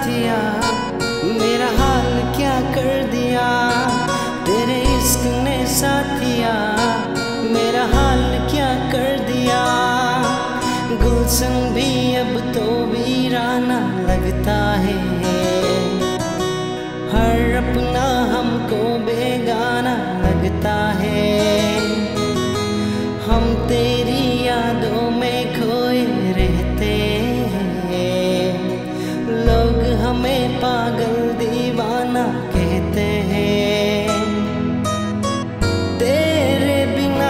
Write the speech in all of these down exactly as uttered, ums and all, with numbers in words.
साथिया मेरा हाल क्या कर दिया, तेरे इश्क ने साथिया मेरा हाल क्या कर दिया। गुलशन भी अब तो वीराना लगता है, हर अपना हमको बेगाना लगता है। हम तेरी यादों में खोए रहते हैं, लोग हमें पागल दीवाना कहते हैं। तेरे बिना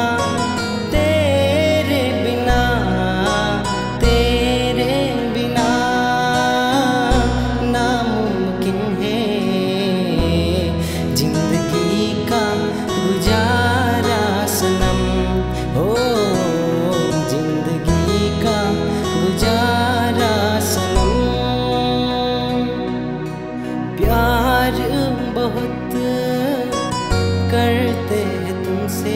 तेरे बिना तेरे बिना नामुमकिन है जिंदगी का गुजारा सनम। ओ जिंदगी का गुजारा सनम। प्यार बहुत करते हैं तुमसे,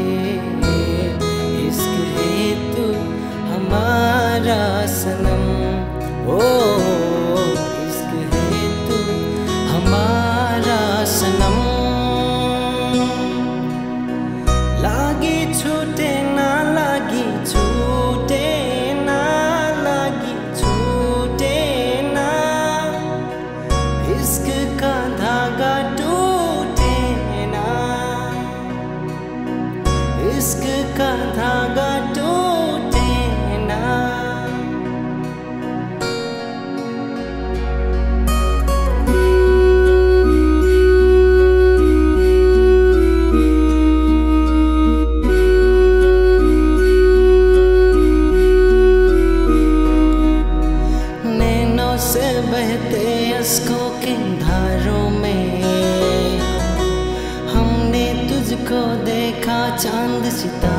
इश्क है तू हमारा सनम। ओ इश्क है तू हमारा सनम। लागी छूटे ना लागी छूटे ना लागी छूटे ना, इश्क का धागा टूटे ना, इश्क का धागा टूटे ना। नैनों से बहते अश्कों के धारों में हमने तुझको देखा चांद सितारों